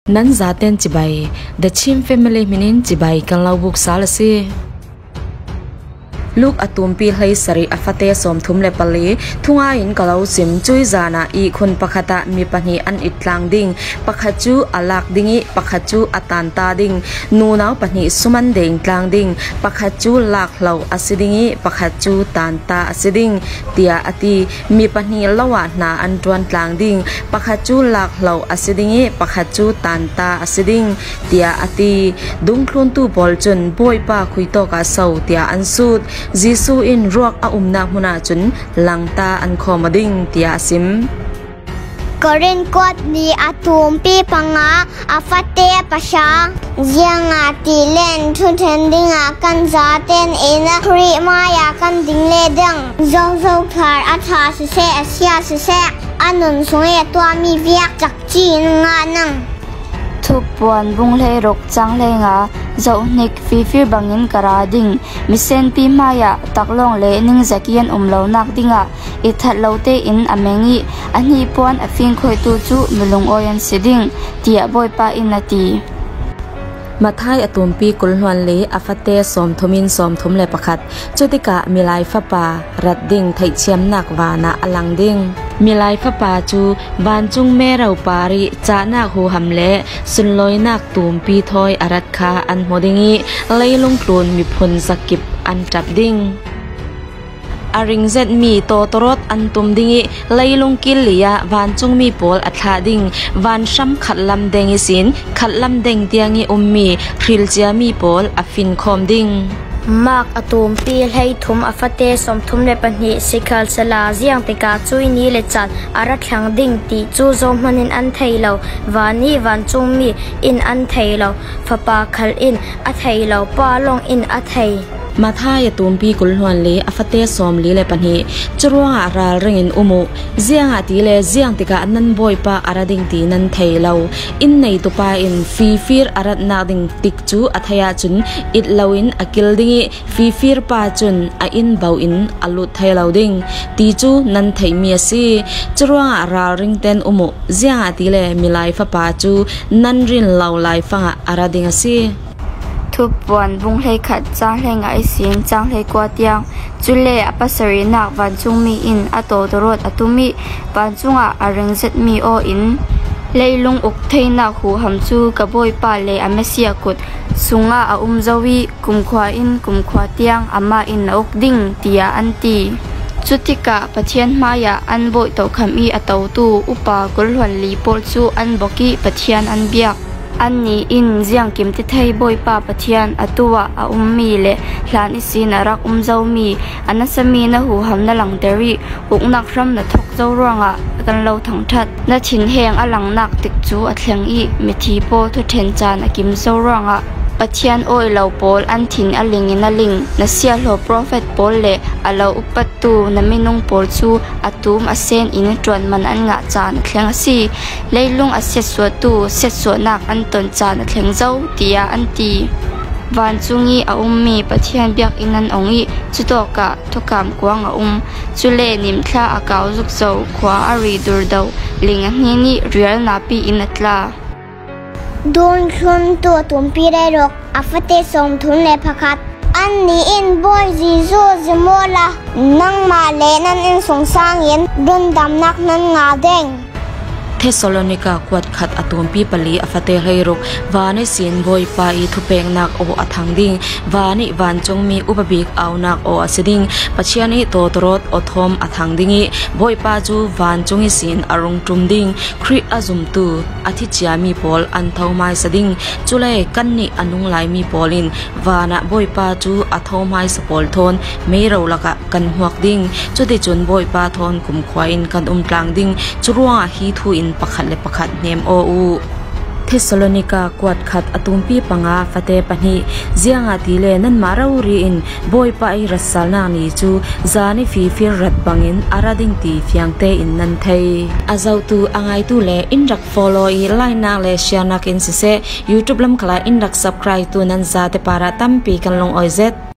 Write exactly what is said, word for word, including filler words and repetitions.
nan zaten chibai the chim family minin chibai kan lau buk salasiลูกอตุมปีให้สริอฟเตสมทุมเลปลีทุ่งอาอินกะลาซิมจุยจานาอีคนปะขะตะมีปัญหาอันอิดลางดิ่งปะขะจูอลักดิ่งปะขะจูอตันตาดิ่งนูนาวปัญหาสุมันเด้งกลางดิ่งปะขะจูลักเหลาอสิดิ่งปะขะจูตันตาอสิดิ่งเตียอติมีปัญหาละวะนาอันตวนกลางดิ่งปะขะจูลักเหลาอสิดิ่งปะขะจูตันตาอสิดิ่งเตียอติดุงคลุนตูบอลจนบอยปาคุยโตกะเซาเตียอันสุดJisu in ruak a umna huna chun langta an khomading tia sim Korin kot ni atum pi panga afate pasha jianga tilen thun thending a kan za ten ina khri maya kan ding le dang zo zo khar atha se se asia se se anun soe twa mi viak chak chi nga nang thup puan bung le rok chang le nga zo nik fi fir bangin kara ding misen pi maya taklong le ning zakian umlo nak dinga ithat lote in amengi ani puan afing khoi tu chu mulung oyan siding tia boy pa inatiมาท้ายอตุมปีกุลนวลเลอฟเตสอมทมินสอมทุมเลปะขัดจุติกะมีลายฟ้าป่ารัดดิ่งไทยเชียมนักวานะอลังดิ่งมีลายฟ้าป่าจูบานจุงเมเราปาริจานักหูหำเละสุนลอยนักตุมปีทอยอารัดคาอันโมดิงีเลยลงกลุนมีพลสกิบอันจับดิ่งอาริงเซตมีโตตรดอันตุมดิงเลยลงกิลเลียวันจุงมีโพลอัฐาดิงวันช้ำขัดลำเดงสินขัดลำเดงเตียงอุมมีคริลเจียมีโพลอฟินคอมดิงมากอตุมปีให้ทุมอฟเตสมทุมเลปันหิสิคัลสลาเจียงติกาจุยนี้เลจัดอารัดขังดิ่งตีจูโจมันอินอันไทยเราวานีวันจุงมีอินอันไทยเราฟปาคัลอินอัไทยเราปาลงอินอัไทยมาท่ายตุมปีกุลหวนเลอฟเตสอมลีเลปันหิจรวงอาราเริงอินอุมุเจียงอาตีเลเจียงติกานันบอยปาอาราดิงตีนันไทยเราอินในตุปาอินฟีฟีร์อารัดนาดิงติกจูอัธยาจุนอิดเลวินอกิลดิงฟีฟีร์ปาจุนออินเบาอินอลุไทยเราดิงตีจูนันไทยเมียซีจรวงอาราเริงเตนอุมุเจียงอาตีเลมิไลฟ้าปาจูนันรินเหลาไลฟังอาราดิงซีทุบวันบุงให้ขัดจางให้ไงเสียงจางให้กวาดยางจุเล่อปัสรินักวันจุงมีอินอโตตรดอตุมีวันจุงอาเริงเซตมีโออินเลยลงอกเทนักหูหำจูกระบอยปาเลยอเมเซียกุดสุงอาอุมจวีกุมขวาอินกุมขวาเตียงอามาอินอกดิ่งเตียอันตีจุติกะปะเทียนมายาอันบอยเต่าคำอีอเต่าตูอุปากลหวนลีโปลจูอันบกีปะเทียนอันเบียกอันนี้อินเจียงกิมติไทยบอยป้าปะเทียนอตัวอาอุมมีเลหลานอิสินารักอุมเจ้ามีอันนั้นสมีนะหูหำนะหลังเดรีหุกนักรำนะทกเจ้าร่วงอ่ะกันเราทั้งทัดนะชินแหงอหลังนักติกจูอัดเลียงอีมิทีโปทุเทนจานอกิมเจ้าร่วงอ่ะปะเทียนโอยเหล่าโปลอันถินอลิงอินอลิงนะเสียหล่อโปรเฟตโปลเลอเหล่าอุปตูนะไม่นุ่งโปลชูอตูมอเซนอินจวนมันอันงะจานเลียงสีเลยลุงอเสสวตูเสสวนักอันตนจานเลียงเจ้าเตียอันตีวันจุงีอาอุมมีปะเทียนเบียกอินันองอีจุดอกะทุกามกวางอาอุมจุเลนิมทลาอากาวจุกเจ้าขวาอารีดูร์ดาวลิงอันนี้นี่เรียลนาปีอินัตลาโดนคลุนตัวตุมปีได้รกอฟเตสมทุนเลพคัดอันนี้อินบอยจีซูจโมลานังมาเลนันอินสงสางเย็นดุนดำนักนันงาเด้งเทสโลนิกากวดขัดอตุมปีปลีอฟเตเฮรุกวานิสินบอยปาอีทุเปงนักโออัทังดิงวานิวันจงมีอุปบิกเอานักโออสดิงปัจจัยนี้โตตรดอทอมอัทังดิงีบอยปาจูวันจงอิสินอารมณ์จุมดิงคริอาจุมตูอธิจยามีพอลอันเทาไมสดิงจุเลกันนิอนุงไลมีพอลินวานะบอยปาจูอัทอไมสปอลทอนไม่เราละกะกันหัวดิงจุดจุนบอยปาทอนกุมควายอินกันอุมกลางดิงจุรัวฮีทูอินปะขัดเลปะขัดเนมโออูเทสโลนิกากวดขัดอตุมปีปังอาฟเตปันหิเจียงอาติเลนันมาราอูรีอินบอยปาอิรัสซาลนานีจูจานิฟีฟิรัดบังอินอาราดิงตีฟียงเตอินนันเทยอาเจ้าตูอ่างไอตูเลอินรักฟอลโล่อีไลน์นักเลเชียนักอินเซเซยูทูบลำคลาอินรักซับสไครต์ตูนันซาเตปาราตัมปีกันลงออยเซต